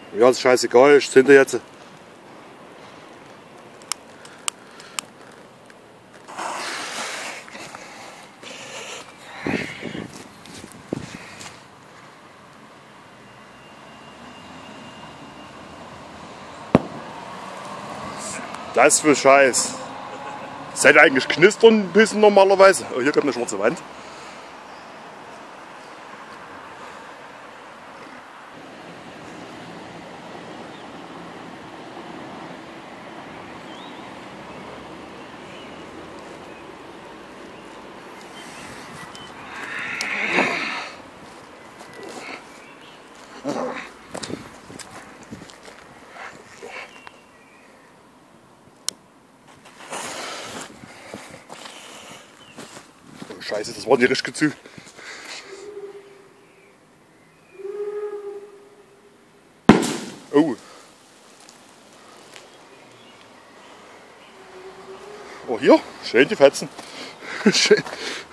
Ja, ist scheißegal, ich zünde jetzt. Das für Scheiß. Das hätte eigentlich knistern ein bisschen normalerweise. Oh, hier kommt eine schwarze Wand. Scheiße, das war nicht richtig zu. Oh. Oh, hier, schön die Fetzen. Schön.